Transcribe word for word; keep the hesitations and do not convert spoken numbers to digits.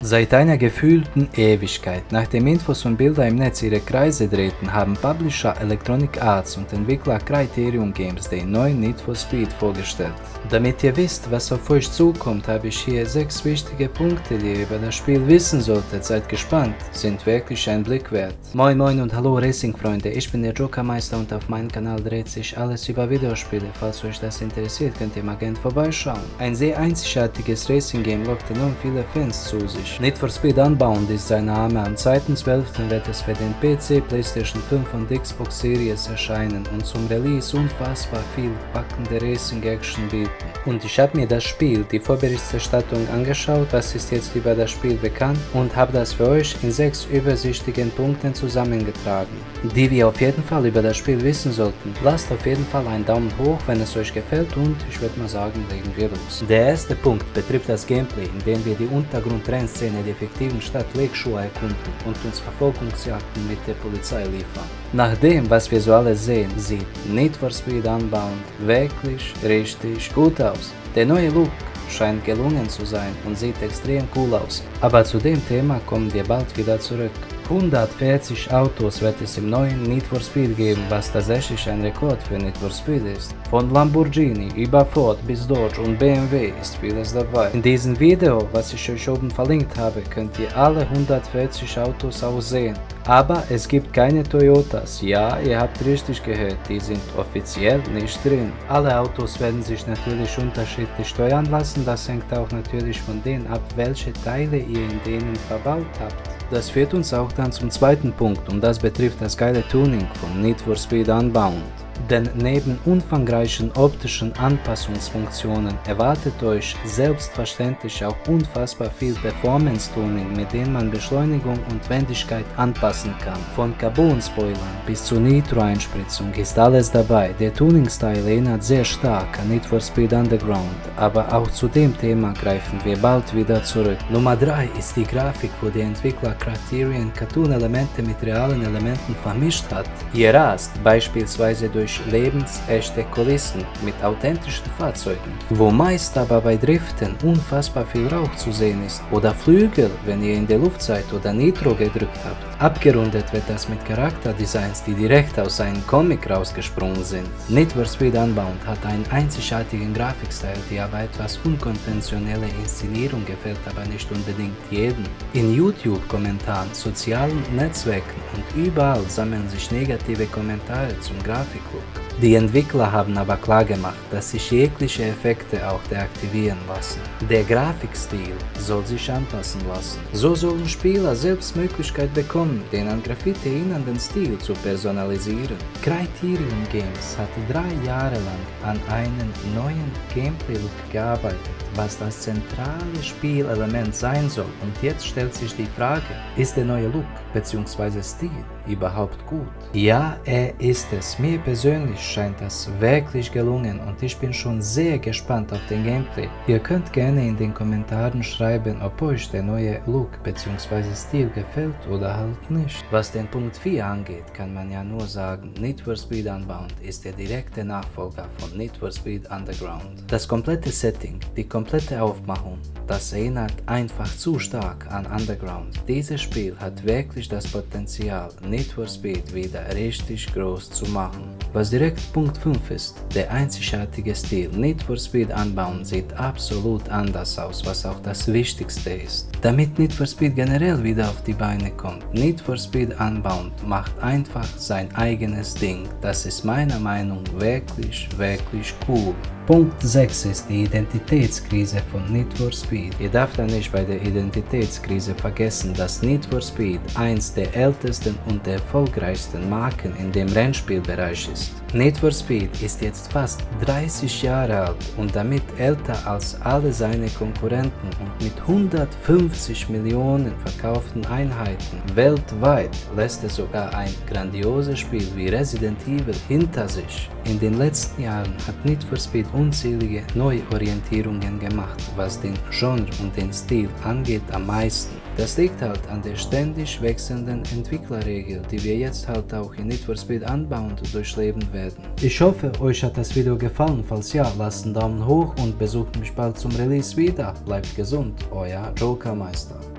Seit einer gefühlten Ewigkeit, nachdem Infos und Bilder im Netz ihre Kreise drehten, haben Publisher Electronic Arts und Entwickler Criterion Games den neuen Need for Speed vorgestellt. Damit ihr wisst, was auf euch zukommt, habe ich hier sechs wichtige Punkte, die ihr über das Spiel wissen solltet. Seid gespannt, sind wirklich ein Blick wert. Moin moin und hallo Racing-Freunde, ich bin der Jokermeister und auf meinem Kanal dreht sich alles über Videospiele. Falls euch das interessiert, könnt ihr mal gerne vorbeischauen. Ein sehr einzigartiges Racing-Game lockt enorm viele Fans zu sich. Need for Speed Unbound ist sein Name. Am zweiten zwölften wird es für den P C, PlayStation fünf und Xbox Series erscheinen und zum Release unfassbar viel packende Racing-Action bieten. Und ich habe mir das Spiel, die Vorberichterstattung angeschaut, was ist jetzt über das Spiel bekannt, und habe das für euch in sechs übersichtlichen Punkten zusammengetragen, die wir auf jeden Fall über das Spiel wissen sollten. Lasst auf jeden Fall einen Daumen hoch, wenn es euch gefällt, und ich würde mal sagen, legen wir los. Der erste Punkt betrifft das Gameplay, in dem wir die Untergrund-Rennszene der fiktiven Stadt Lakeshore erkunden und uns Verfolgungsjagden mit der Polizei liefern. Nach dem, was wir so alles sehen, sieht Need for Speed Unbound wirklich richtig gut aus. Der neue Look scheint gelungen zu sein und sieht extrem cool aus. Aber zu dem Thema kommen wir bald wieder zurück. hundertvierzig Autos wird es im neuen Need for Speed geben, was tatsächlich ein Rekord für Need for Speed ist. Von Lamborghini über Ford bis Dodge und B M W ist vieles dabei. In diesem Video, was ich euch oben verlinkt habe, könnt ihr alle hundertvierzig Autos auch sehen. Aber es gibt keine Toyotas. Ja, ihr habt richtig gehört, die sind offiziell nicht drin. Alle Autos werden sich natürlich unterschiedlich steuern lassen, das hängt auch natürlich von denen ab, welche Teile ihr in denen verbaut habt. Das führt uns auch dann zum zweiten Punkt, und das betrifft das geile Tuning von Need for Speed Unbound. Denn neben umfangreichen optischen Anpassungsfunktionen erwartet euch selbstverständlich auch unfassbar viel Performance-Tuning, mit dem man Beschleunigung und Wendigkeit anpassen kann. Von Carbon-Spoilern bis zur Nitro-Einspritzung ist alles dabei. Der Tuning-Style erinnert sehr stark an Need for Speed Underground, aber auch zu dem Thema greifen wir bald wieder zurück. Nummer drei ist die Grafik, wo der Entwickler Criterion Cartoon-Elemente mit realen Elementen vermischt hat. Ihr rast beispielsweise durch lebensechte Kulissen mit authentischen Fahrzeugen, wo meist aber bei Driften unfassbar viel Rauch zu sehen ist, oder Flügel, wenn ihr in der Luft seid oder Nitro gedrückt habt. Abgerundet wird das mit Charakterdesigns, die direkt aus einem Comic rausgesprungen sind. Need for Speed Unbound hat einen einzigartigen Grafikstil, die aber etwas unkonventionelle Inszenierung gefällt, aber nicht unbedingt jedem. In YouTube-Kommentaren, sozialen Netzwerken und überall sammeln sich negative Kommentare zum Grafiklook. Die Entwickler haben aber klargemacht, dass sich jegliche Effekte auch deaktivieren lassen. Der Grafikstil soll sich anpassen lassen. So sollen Spieler selbst Möglichkeit bekommen, den an Graffiti erinnernden Stil zu personalisieren. Criterion Games hatte drei Jahre lang an einem neuen Gameplay-Look gearbeitet, was das zentrale Spielelement sein soll, und jetzt stellt sich die Frage, ist der neue Look bzw. Stil überhaupt gut? Ja, er ist es. Mir persönlich scheint das wirklich gelungen und ich bin schon sehr gespannt auf den Gameplay. Ihr könnt gerne in den Kommentaren schreiben, ob euch der neue Look bzw. Stil gefällt oder halt nicht. Was den Punkt vier angeht, kann man ja nur sagen, Need for Speed Unbound ist der direkte Nachfolger von Need for Speed Underground. Das komplette Setting, die komplette Aufmachung, das erinnert einfach zu stark an Underground. Dieses Spiel hat wirklich das Potenzial, Need for Speed wieder richtig groß zu machen. Was direkt Punkt fünf ist, der einzigartige Stil. Need for Speed Unbound sieht absolut anders aus, was auch das Wichtigste ist. Damit Need for Speed generell wieder auf die Beine kommt, Need for Speed Unbound macht einfach sein eigenes Ding. Das ist meiner Meinung nach wirklich, wirklich cool. Punkt sechs ist die Identitätskrise von Need for Speed. Ihr dürft da nicht bei der Identitätskrise vergessen, dass Need for Speed eins der ältesten und der erfolgreichsten Marken in dem Rennspielbereich ist. Need for Speed ist jetzt fast dreißig Jahre alt und damit älter als alle seine Konkurrenten, und mit hundertfünfzig Millionen verkauften Einheiten weltweit lässt es sogar ein grandioses Spiel wie Resident Evil hinter sich. In den letzten Jahren hat Need for Speed unzählige Neuorientierungen gemacht, was den Genre und den Stil angeht am meisten. Das liegt halt an der ständig wechselnden Entwicklerregel, die wir jetzt halt auch in Need for Speed Unbound durchleben werden. Ich hoffe, euch hat das Video gefallen. Falls ja, lasst einen Daumen hoch und besucht mich bald zum Release wieder. Bleibt gesund, euer Jokermeister.